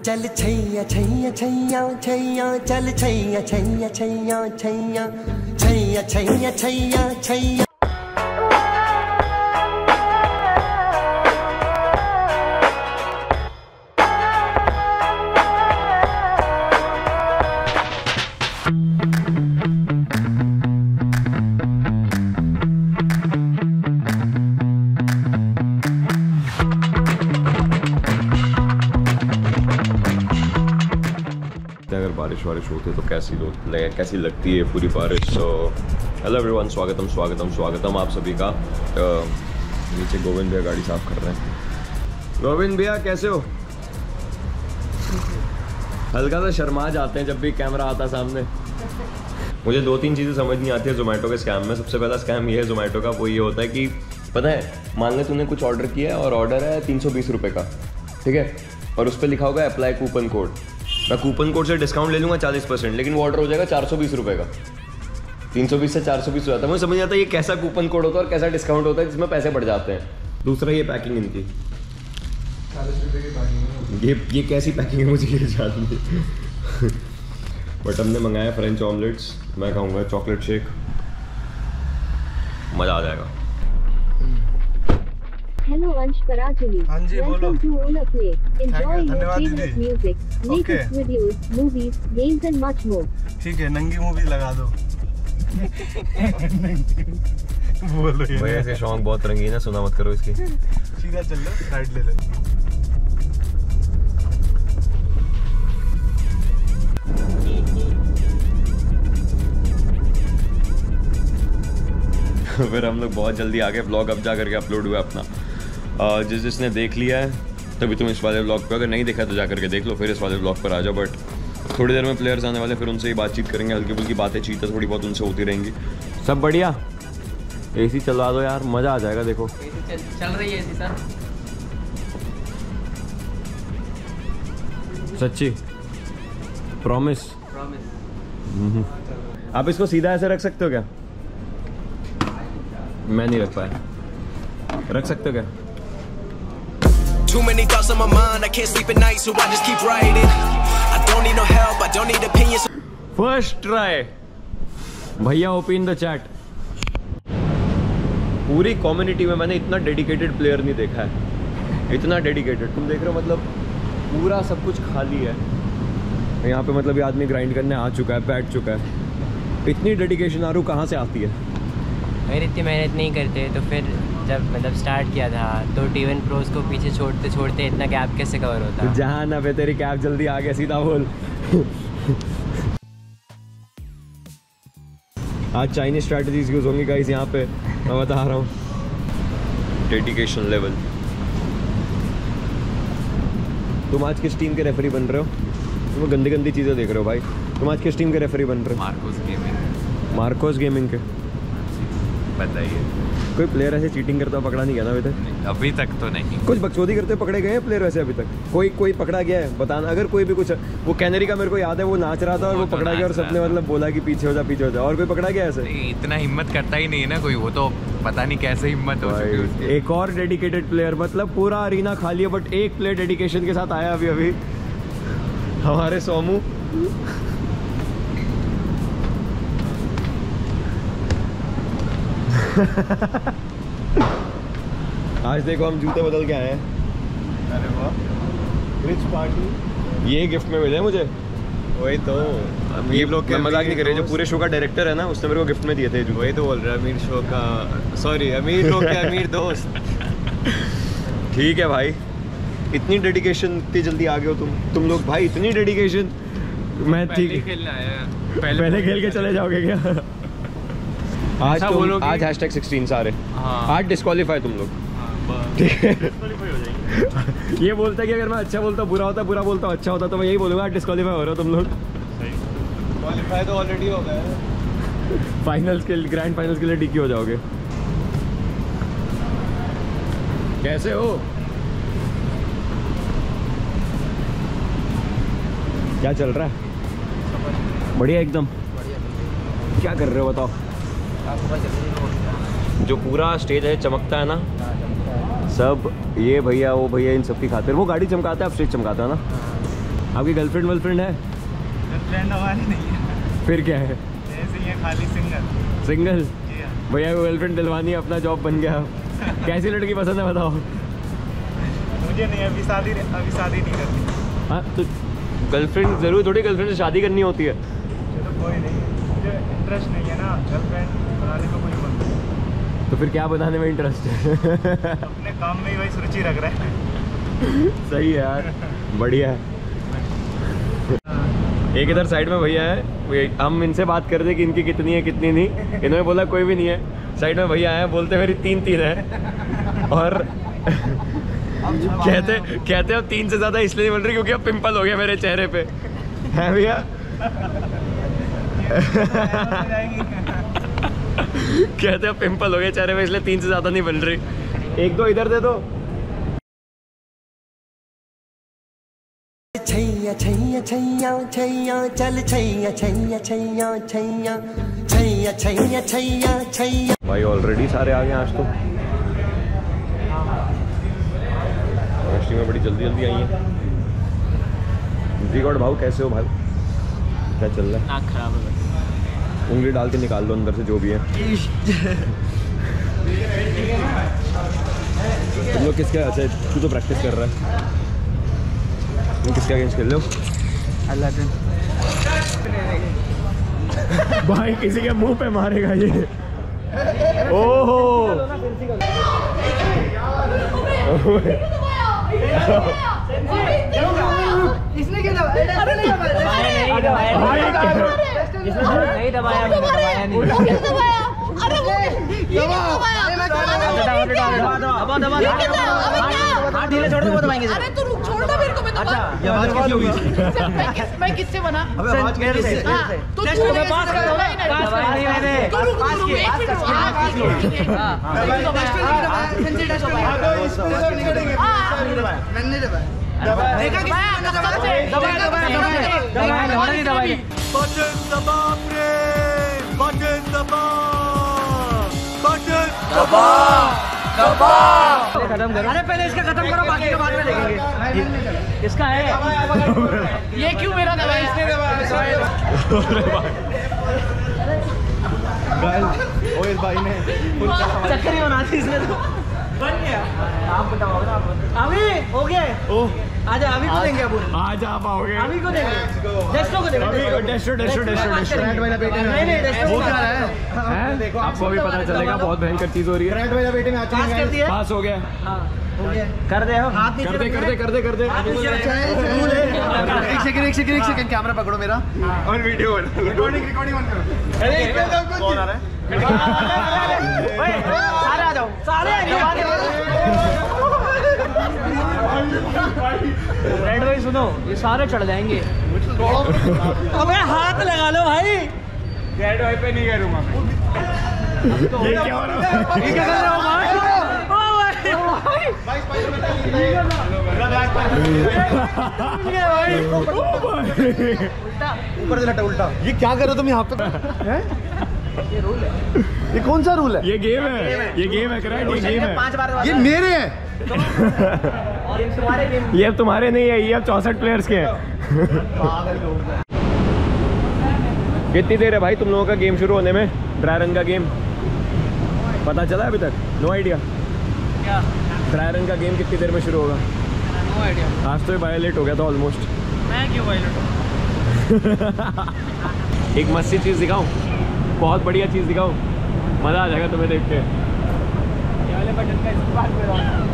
चल छैया छैया छैया छैया चल छैया छैया छैया छैया छैया छैया छैया छैया। अगर बारिश वारिश होती है तो कैसी लगती है पूरी बारिश। सो हेलो एवरीवन, स्वागतम आप सभी का। नीचे गोविंद भैया गाड़ी साफ कर रहे हैं। गोविंद भैया कैसे हो? हल्का सा शर्मा जाते हैं जब भी कैमरा आता सामने। मुझे 2-3 चीज़ें समझ नहीं आती है जोमेटो के स्कैम में। सबसे पहला स्कैम ये है जोमेटो का, वो ये होता है कि पता है, मान ले तूने कुछ ऑर्डर किया है और ऑर्डर है 320 रुपये का, ठीक है, और उस पर लिखा होगा अप्लाई कूपन कोड। मैं कूपन कोड से डिस्काउंट ले लूँगा 40%, लेकिन वो ऑर्डर हो जाएगा 420 रुपये का। 320 से 420 हो जाता है। मुझे समझ नहीं आता ये कैसा कूपन कोड होता है और कैसा डिस्काउंट होता है जिसमें पैसे बढ़ जाते हैं। दूसरा ये पैकिंग इनकी 40 रुपये की पैकिंग है। ये कैसी पैकिंग है मुझे ये जाननी है। बट हमने मंगाया फ्रेंच ऑमलेट्स, मैं खाऊंगा चॉकलेट शेक, मज़ा आ जाएगा। Hello Ansh Parajuli. हाँ जी बोलो। Welcome to Ola Play. Enjoy your धन्यवाद favorite दीदी। music, latest videos, movies, games and much more. ठीक है, नंगी मूवी लगा दो। बोलो ये। भैया इसके शौक बहुत रंगीन है, सुना मत करो इसकी। सीधा चल लो, साइड ले लो। फिर हम लोग बहुत जल्दी आगे ब्लॉग अब जा करके अपलोड हुआ अपना। जिसने देख लिया है तभी तुम इस वाले ब्लॉग पे, अगर नहीं देखा तो जा करके देख लो, फिर इस वाले ब्लॉग पर आ जाओ। बट थोड़ी देर में प्लेयर्स आने वाले, फिर उनसे ही बातचीत करेंगे, हल्की फुल्की बातें चीतें थोड़ी बहुत उनसे होती रहेंगी। सब बढ़िया। एसी चलवा दो यार, मज़ा आ जाएगा। देखो चल रही है एसी सर। सच्ची प्रॉमिस। आप इसको सीधा ऐसे रख सकते हो क्या? मैं नहीं रख पाया, रख सकते हो क्या? Too many thoughts on my mind, I can't sleep at night, so I just keep writing. I don't need no help, I don't need opinions. First try भैया, ओपन द चैट। पूरी कम्युनिटी में मैंने इतना dedicated player नहीं देखा है, इतना dedicated. तुम देख रहे हो, मतलब पूरा सब कुछ खाली है यहाँ पे। मतलब ये आदमी ग्राइंड करने आ चुका है, बैठ चुका है। इतनी डेडिकेशन आरू कहाँ से आती है? अगर इतनी मेहनत नहीं करते तो फिर जब मतलब स्टार्ट किया था तो T1 प्रोज को पीछे छोड़ते छोड़ते इतना गैप कैसे कवर होता? जहाँ ना पे तेरी कैप जल्दी आ गया, सीधा बोल। आज चाइनीज स्ट्रैटेजीज यूज होंगी गाइस यहाँ पे, मैं बता रहा हूँ। Dedication level. तुम आज किस टीम के रेफरी बन रहे हो? तुम गंदी गंदी चीज़ें देख रहे हो भाई। तुम आज किस टीम के रेफरी बन रहे हो? मार्कोस गेमिंग के। बताइए, कोई प्लेयर ऐसे चीटिंग करता पकड़ा नहीं गया ना अभी तक? अभी तक तो नहीं। कुछ बकचोदी करते पकड़े गए हैं प्लेयर वैसे अभी तक? कोई पकड़ा गया है? बताना अगर कोई भी कुछ। वो कैनरी का मेरे को याद है, वो नाच रहा था और वो पकड़ा गया और सबने मतलब बोला कि पीछे हो जा। और कोई पकड़ा गया ऐसे? इतना हिम्मत करता ही नहीं है ना कोई, वो तो पता नहीं कैसे हिम्मत हो चुकी है उसकी। एक और डेडिकेटेड प्लेयर, मतलब पूरा अरीना खाली है बट एक प्लेयर डेडिकेशन के साथ आया अभी हमारे सोमू। आज देखो हम जूते बदल के आए हैं। अरे वाह, रिच पार्टी। ये गिफ्ट में मिले मुझे। वही तो, ये लोग मजाक नहीं कर रहे, जो पूरे शो का डायरेक्टर है ना, उसने मेरे को गिफ्ट में दिए थे। वही तो बोल रहा है, अमीर शो का, सॉरी अमीर लोग के अमीर दोस्त। ठीक है भाई, इतनी डेडिकेशन, इतनी जल्दी आ गए हो तुम लोग भाई, इतनी डेडिकेशन। मैं ठीक खेलने आया, पहले खेल के चले जाओगे क्या? आज आज #16 सारे। आज डिस्क्वालीफाई तुम लोग। ठीक है। ये बोलता है कि अगर मैं अच्छा बोलता बुरा होता, बुरा बोलता अच्छा होता, तो मैं यही बोलूँगा डिस्क्वालीफाई हो रहे हो तुम लोग। क्वालीफाई तो ऑलरेडी हो गया है। फाइनल्स के, ग्रैंड फाइनल्स के लिए डिकी हो जाओगे। कैसे हो? क्या चल रहा है? बढ़िया एकदम। क्या कर रहे हो बताओ? जो पूरा स्टेज है चमकता है ना, सब ये भैया वो भैया इन सब की खातिर वो गाड़ी चमकाता है, आप स्टेज चमकाता है ना। आपकी गर्लफ्रेंड वर्लफ्रेंड है? गर्लफ्रेंड हमारी नहीं है। फिर क्या है? ऐसे ही है, खाली सिंगल। सिंगल? जी हाँ। भैया को गर्लफ्रेंड दिलवानी है, अपना जॉब बन गया। कैसी लड़की पसंद है बताओ? मुझे नहीं, अभी शादी नहीं करनी। हाँ तो गर्लफ्रेंड जरूर थोड़ी गर्लफ्रेंड से शादी करनी होती है। चलो कोई नहीं, मुझे इंटरेस्ट नहीं है ना गर्लफ्रेंड बनाने में, कोई बंदा। तो फिर क्या बनाने में इंटरेस्ट है? अपने काम में ही वही रुचि रख रहा है। सही है यार, बढ़िया है। एक इधर साइड में भैया है, हम इनसे बात कर रहे थे कि इनकी कितनी है कितनी नहीं, इन्होंने बोला कोई भी नहीं है। साइड में भैया है, बोलते मेरी 3 है और कहते अब 3 से ज़्यादा इसलिए नहीं बन रही क्योंकि अब पिंपल हो गया मेरे चेहरे पे, है भैया? कहते अब पिंपल हो गया चेहरे पे इसलिए 3 से ज़्यादा नहीं बन रही। एक दो इधर दे दो। छैया छैया छैया छैया चल छैया छैया छैया छैया छैया छैया छैया छैया। भाई ऑलरेडी सारे आ गए आज तो। रोशनी में बड़ी जल्दी जल्दी आई है। जी गॉड भाव कैसे हो भाई? क्या चल रहा है? नाक खराब है। उंगली डाल के निकाल लो अंदर से जो भी है। तुम लोग किसका? अच्छा तू तो प्रैक्टिस कर रहा है। तुम किसका अगेंस्ट खेल रहे हो? अलादीन। भाई किसी के मुंह पे मारेगा ये। ओहो इसने क्या दबाया? अरे नहीं दबाया, नहीं दबाया, मैंने दबाया नहीं। अरे वो ये हाथ ढीले छोड़ के वो दबाएंगे। अरे तू रुक, छोड़ दो मेरे को, मैं दबा। ये आवाज कैसी होगी? मैं किससे बना? अबे आवाज कैसे? तो तू पास कर दो। नहीं मैंने पास किए। मैंने दबाया। देखा खत्म करो। अरे पहले इसका खत्म करो, बाकी का बाद में देखेंगे। इसका है ये क्यों मेरा दबाया? इसने ओए भाई ने चक्कर ही बना दी इसने तो। बन गया। आप बताओ ना। अभी हो गया। ओह आजा, अभी को देंगे अब। आज आप आओगे। अभी को देंगे। डेस्टो को देंगे। डेस्टो नहीं नहीं, डेस्टो वो क्या है? हैं? आपको भी पता चलेगा, बहुत भयंकर चीज हो रही है। वाला बेटे में पास कर दिए। पास हो गया। हो गया। कर दे हाथ नीचे कर दे कर दे। एक सेकंड कैमरा पकड़ो मेरा और वीडियो रिकॉर्डिंग ऑन करो। अरे कौन आ रहा है? सारे आ जाओ, सारे रेड भाई सुनो, ये सारे चढ़ जाएंगे। अबे हाथ लगा लो भाई। रेड वाई पे नहीं करूंगा मैं। ये क्या हो रहा है? ये क्या कर रहे हो भाई? ऊपर से लटा उल्टा। ये क्या कर रहे हो तुम यहाँ पे? ये रूल है। ये कौन सा रूल है? ये गेम है, ये गेम है करेक्ट, ये गेम है। 5 बार ये मेरे हैं। ये अब तुम्हारे नहीं है, ये अब 64 प्लेयर्स के हैं। कितनी देर है भाई तुम लोगों का गेम शुरू होने में? ड्राई रन का गेम पता चला अभी तक? No idea. क्या? ड्राई रन का गेम कितनी देर में शुरू होगा? No idea. आज तो ये वायलेट हो गया था ऑलमोस्ट। मैं क्यों वायलेट हूँ? एक मस्त सी चीज़ दिखाऊं, बहुत बढ़िया चीज़ दिखाऊं, मज़ा आ जाएगा तुम्हें देख के। ये वाले बटन का इस्तेमाल कर रहा हूँ।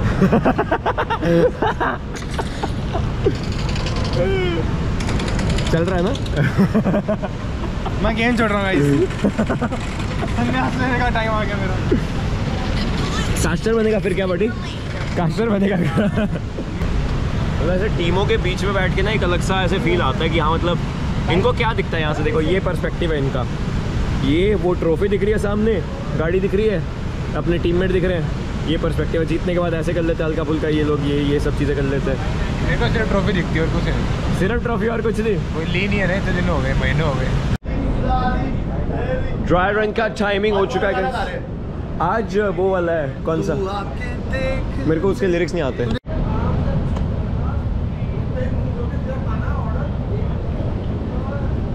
चल रहा है ना? मैं गेम छोड़ रहा हूँ गाइस। संन्यास लेने का टाइम आ गया मेरा। कास्टर बनेगा फिर क्या बटी? कास्टर बनेगा। मतलब ऐसे टीमों के बीच में बैठ के ना एक अलग सा ऐसे फील आता है कि हाँ मतलब इनको क्या दिखता है यहाँ से। देखो ये पर्सपेक्टिव है इनका, ये वो ट्रॉफी दिख रही है सामने, गाड़ी दिख रही है, अपने टीममेट दिख रहे हैं, ये पर्सपेक्टिव है। जीतने के बाद ऐसे कर लेते हैं हल्का फुल्का ये लोग, ये सब चीज़ें कर लेते हैं। मेरे को सिर्फ ट्रॉफी दिखती है और कुछ नहीं। सिर्फ ट्रॉफी और कुछ नहीं? कोई ली नहीं है ना, इतने दिन हो गए, महीने हो गए। ड्राई रन का टाइमिंग हो चुका है आज। वो वाला है कौन सा, मेरे को उसके लिरिक्स नहीं आते।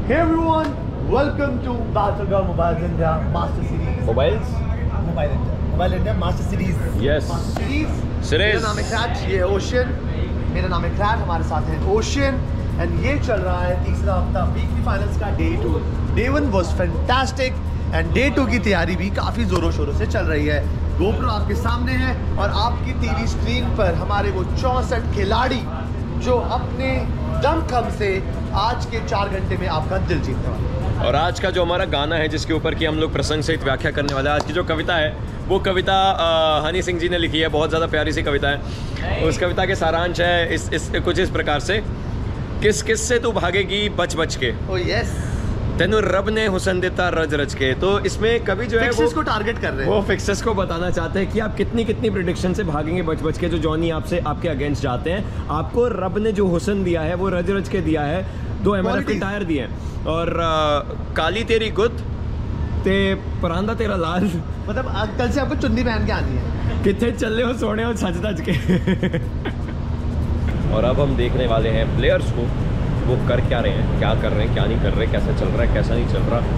Hey everyone, welcome to Battleground Mobile India Master Series. Mobiles Mobile India Master Series. Yes. Master Series. Series. मेरा नाम है क्रैच, ये ओशन. मेरा नाम है क्रैच, हमारे साथ है ओशन. एंड ये चल रहा है तीसरा हफ्ता वीकली फाइनल्स का day 2. Day 1 was fantastic and day 2 की तैयारी भी काफ़ी ज़ोरों शोरों से चल रही है. GoPro आपके सामने है और आपकी टीवी स्क्रीन पर हमारे वो 64 खिलाड़ी जो अपने दमखम से आज के 4 घंटे में आपका दिल जीतने वाले हैं. और आज का जो हमारा गाना है जिसके ऊपर की हम लोग प्रसंग सहित व्याख्या करने वाले हैं, आज की जो कविता है वो कविता हनी सिंह जी ने लिखी है. बहुत ज़्यादा प्यारी सी कविता है. उस कविता के सारांश है इस कुछ इस प्रकार से. किस किस से तू भागेगी बच बच के, ओह यस, तेनू रब ने हुसन देता रज रज के. तो इसमें कवि जो है फिक्सेस को टारगेट कर रहे हैं. वो फिक्सेस को बताना चाहते हैं कि आप कितनी कितनी प्रेडिक्शन से भागेंगे बच बच के. जो जॉनी आपसे आपके अगेंस्ट जाते हैं, आपको रब ने जो हुसन दिया है वो रज रज के दिया है. 2 MRF के टायर दिए हैं और काली तेरी गुत ते परांदा तेरा लाल. मतलब कल से आपको चुन्नी पहन के आनी है. कितने चले हो सोने हो सच धज के. और अब हम देखने वाले हैं प्लेयर्स को, वो कर क्या रहे हैं, क्या कर रहे हैं, क्या नहीं कर रहे, कैसा चल रहा है, कैसा नहीं चल रहा.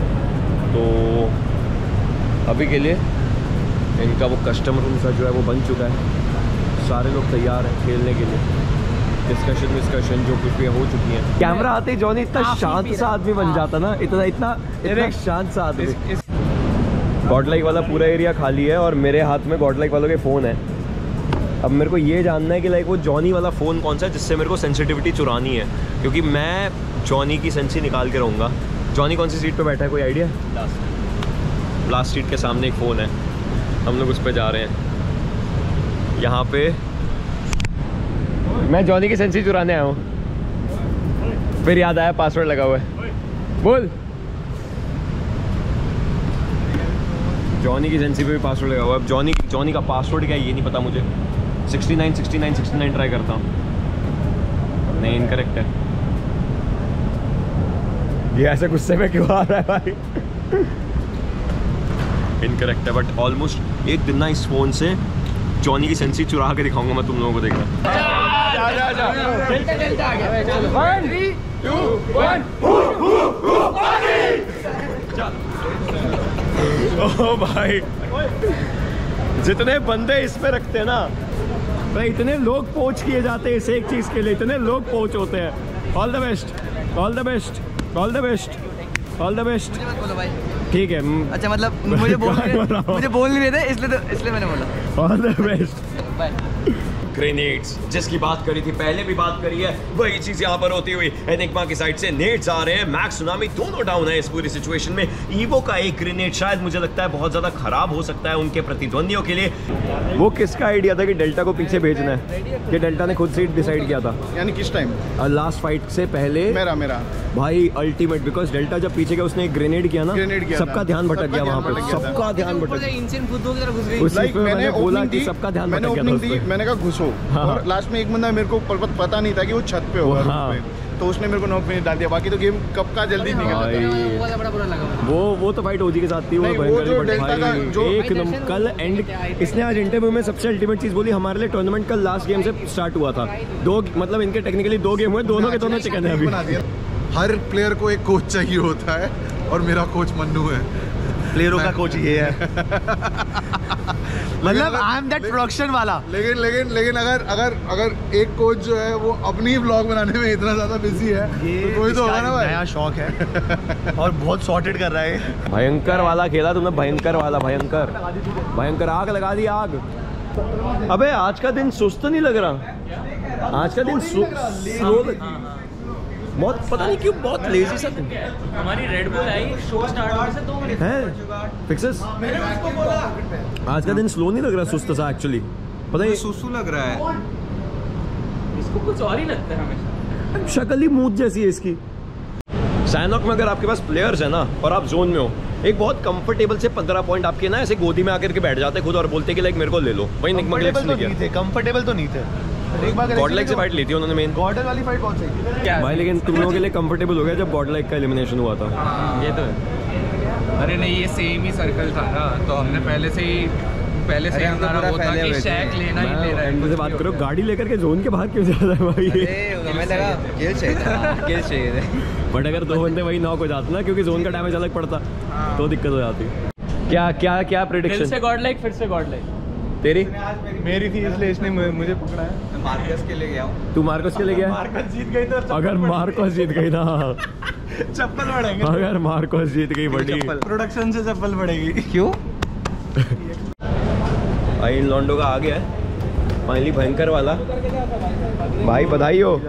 तो अभी के लिए इनका वो कस्टम रूम सा जो है वो बन चुका है. सारे लोग तैयार हैं खेलने के लिए. डिस्कशन जो कुछ भी हो चुकी है. कैमरा आते ही जॉनी इतना शांत सा आदमी बन जाता ना, इतना शांत सा आदमी. गॉडलाइक वाला पूरा एरिया खाली है और मेरे हाथ में गॉडलाइक वालों के फ़ोन है. अब मेरे को ये जानना है कि लाइक वो जॉनी वाला फ़ोन कौन सा है जिससे मेरे को सेंसिटिविटी चुरानी है, क्योंकि मैं जॉनी की सेंसी निकाल के रहूँगा. जॉनी कौन सी सीट पे बैठा है, कोई आइडिया? लास्ट सीट के सामने एक फ़ोन है, हम लोग उस पर जा रहे हैं. यहाँ पे मैं जॉनी की सेंसी चुराने आया हूँ, फिर याद आया पासवर्ड लगा हुआ है. बोल. जॉनी की सेंसी पे भी पासवर्ड लगा हुआ है. अब जॉनी का पासवर्ड क्या है ये नहीं पता मुझे. 69 ट्राई करता हूँ. नहीं, इनकरेक्ट है. ये ऐसे गुस्से में क्यों आ रहा है भाई? इनकरेक्ट है, बट ऑलमोस्ट एक दिन ना इस फोन से जॉनी की सेंसी चुरा के दिखाऊंगा मैं तुम लोगों को. देखना. ओ भाई, जितने बंदे इसमें रखते हैं ना भाई, इतने लोग पोच किए जाते हैं इस एक चीज के लिए. इतने लोग पोच होते हैं. All the best, all the best, all the best, all the best. ठीक है. अच्छा, मतलब मुझे बोल नहीं रहे थे, इसलिए मैंने बोला ऑल द बेस्ट. ग्रेनेड्स जिसकी बात करी थी, पहले भी बात करी है, वही चीज यहाँ पर होती हुई. एनिग्मा की साइड से नेट्स आ रहे हैं. मैक्स सुनामी दोनों डाउन है इस पूरी सिचुएशन में. ईवो का एक ग्रेनेड शायद मुझे लगता है बहुत ज्यादा खराब हो सकता है उनके प्रतिद्वंदियों के लिए. वो किसका आइडिया था कि डेल्टा को पीछे भेजना है? कि डेल्टा ने खुद से डिसाइड किया था? यानी किस टाइम? लास्ट फाइट से पहले. मेरा भाई अल्टीमेट, बिकॉज डेल्टा जब पीछे गया उसने एक ग्रेनेड किया ना, सबका ध्यान भटक गया वहाँ पे. सबका ध्यान भटक गया. मैंने बोला कि सबका ध्यान भटक गया. मैंने कहा घुसो. और लास्ट में एक बंदा मेरे को पता नहीं था कि वो छत पे होगा. हाँ. तो उसने मेरे को 9 मिनट डाल दिया. बाकी तो गेम कब का जल्दी निकल. वो तो फाइट ओजी के साथ थी. वो कल एंड इसने आज इंटरव्यू में सबसे अल्टीमेट चीज बोली, हमारे लिए टूर्नामेंट कल लास्ट गेम से स्टार्ट हुआ था. 2 मतलब इनके टेक्निकली 2 गेम हुए, दोनों के दोनों चिकन है अभी. हर प्लेयर को एक कोच चाहिए होता है और मेरा कोच मन्नू है. प्लेयरों का कोच ये है. मतलब आई एम दैट प्रोडक्शन वाला. लेकिन अगर एक कोच जो है वो अपनी ब्लॉग बनाने में इतना ज्यादा बिजी है तो कोई तो होगा ना भाई. नया शौक है और बहुत सॉर्टेड कर रहा है. भयंकर वाला खेला तुमने, भयंकर वाला. भयंकर आग लगा दी, आग. अबे आज का दिन सुस्त नहीं लग रहा. आज का दिन स्लो बहुत, पता नहीं क्यों बहुत लेजी सा. हमारी Red Bull I show start होने से 2 मिनट है. फिक्सेस आज का दिन स्लो नहीं लग रहा, सुस्त सा एक्चुअली. पता नहीं सुसु लग रहा है. इसको कुछ और ही लगता है हमेशा. शक्ल ही मूत जैसी है इसकी. सैनॉक में अगर आपके पास प्लेयर्स है ना और आप जोन में हो, एक बहुत कंफर्टेबल से 15 पॉइंट आपके ना ऐसे गोदी में आकर के बैठ जाते खुद और बोलते कि लाइक मेरे को ले लो. वही कंफर्टेबल तो नहीं थे. गॉडलाइक से फाइट ली थी उन्होंने मेन. गॉडल वाली फाइट बहुत सही थी भाई, लेकिन तुम लोगों के लिए कंफर्टेबल हो गया जब गॉडलाइक का एलिमिनेशन हुआ था. ये तो है. अरे नहीं, ये सेम ही सर्कल था ना, तो हमने पहले से ही पहले से हमारा वो था कि शैक लेना ही लेना है। मुझे बात करो, गाड़ी लेकर के जोन के बाहर क्यों जा रहा है भाई? हमें लगा खेल चाहिए थे। बट अगर 2 बंदे वही नॉक हो जाते ना, क्योंकि जोन का डैमेज अलग पड़ता तो दिक्कत हो जाती। क्या क्या क्या प्रेडिक्शन? फिर से गॉड लाइक, फिर से गॉड लाइक। तेरी? मेरी थी इसलिए इसने मुझे पकड़ा है। मैं मार्कस के लिए गया हूँ। तू मार्कोस के लिए गया? मार्कस जीत गई तो अगर मार्कोस जीत गई ना, चप्पल पड़ेंगे। अगर मार्कोस जीत गई बड़ी प्रोडक्शन से चप्पल पड़ेगी। क्यों? भाई इन लॉन्डो का आ गया है फाइनली भयंकर वाला। भाई बधाई हो।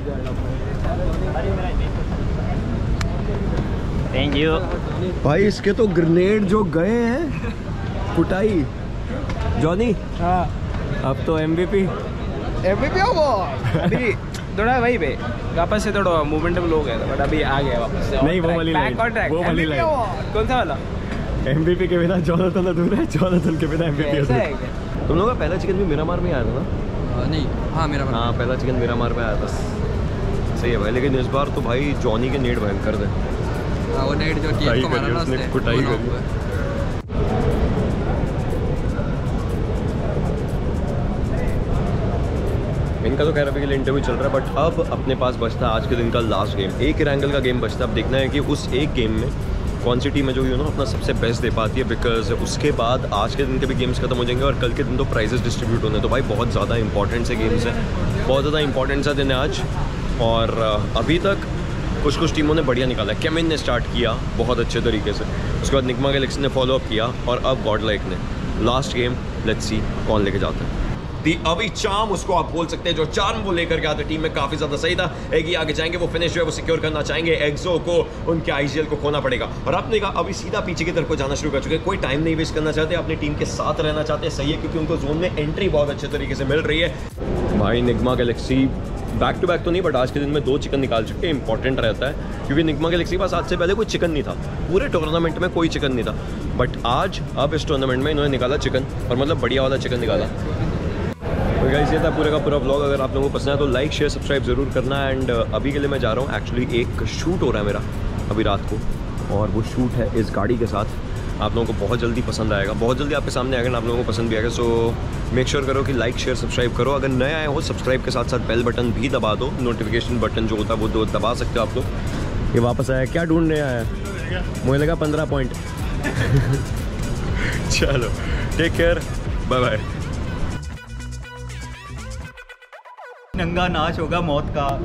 थैंक यू भाई इसके तो ग्रेनेड जो गए हैं कुटाई। जॉनी हाँ अब तो MVP हो अभी थोड़ा वही पे वापस से थोड़ा मोमेंटम लो गया था, बट अभी आ गया वापस से। नहीं, वो वाली लाइन, वो वाली लाइन। कौन सा वाला? MVP के बिना जोनाथन अधूरा है, जोनाथन के बिना MVP ऐसा अधूरा है है। क्या? तुम लोगों का पहला चिकन भी मिरामार में आया था ना? नहीं, हाँ मेरा हाँ पहला चिकन मिरामार में आया था। सही है भाई, लेकिन इस बार तो भाई जॉनी के नेट भयंकर थे। वो नेट जो टीम को मारा ना उसने कुटाई करी। इनका तो खैर अभी के लिए इंटरव्यू चल रहा है, बट अब अपने पास बचता है आज के दिन का लास्ट गेम। एक रैंगल का गेम बचता है। अब देखना है कि उस एक गेम में कौन सी टीम है जो अपना सबसे बेस्ट दे पाती है, बिकॉज उसके बाद आज के दिन के भी गेम्स खत्म हो जाएंगे और कल के दिन तो प्राइजेस डिस्ट्रीब्यूट होने। तो भाई बहुत ज़्यादा इंपॉर्टेंट से गेम्स हैं, बहुत ज़्यादा इंपॉर्टेंट सा दिन है आज। और अभी तक कुछ टीमों ने बढ़िया निकाला है। केमिन ने स्टार्ट किया बहुत अच्छे तरीके से, उसके बाद निग्मा गैलेक्सी ने फॉलो अप किया और अब गॉड लाइक ने। लास्ट गेम लेट्स सी कौन लेके जाता है। दी अभी चार्म उसको आप बोल सकते हैं, जो चार्म वो लेकर के आते टीम में काफ़ी ज़्यादा सही था। एगी आगे जाएंगे, वो फिनिश जो है वो सिक्योर करना चाहेंगे। एक्सो को उनके IGL को खोना पड़ेगा और आपने कहा अभी सीधा पीछे की तरफ को जाना शुरू कर चुके हैं। कोई टाइम नहीं वेस्ट करना चाहते, अपनी टीम के साथ रहना चाहते हैं। सही है, क्योंकि उनको जोन में एंट्री बहुत अच्छे तरीके से मिल रही है। भाई Nigma Galaxy back to back तो नहीं, बट आज के दिन में 2 चिकन निकाल चुके हैं। इंपॉर्टेंट रहता है क्योंकि निग्मा गैलेक्सी के पास आज से पहले कोई चिकन नहीं था, पूरे टूर्नामेंट में कोई चिकन नहीं था। बट आज अब इस टूर्नामेंट में इन्होंने निकाला चिकन, और मतलब बढ़िया वाला चिकन निकाला। तो गाइस ये था पूरे का पूरा व्लॉग। अगर आप लोगों को पसंद है तो लाइक शेयर सब्सक्राइब ज़रूर करना। एंड अभी के लिए मैं जा रहा हूँ, एक्चुअली एक शूट हो रहा है मेरा अभी रात को, और वो शूट है इस गाड़ी के साथ। आप लोगों को बहुत जल्दी पसंद आएगा, बहुत जल्दी आपके सामने आएगा, आप लोगों को पसंद भी आएगा। सो मेक श्योर करो कि लाइक शेयर सब्सक्राइब करो। अगर नए आए हो सब्सक्राइब के साथ साथ बेल बटन भी दबा दो, नोटिफिकेशन बटन जो होता है वो दबा सकते हो आप लोग। ये वापस आया, क्या ढूंढने आया? मुझे लगा 15 पॉइंट। चलो टेक केयर, बाय बाय। नंगा नाच होगा मौत का।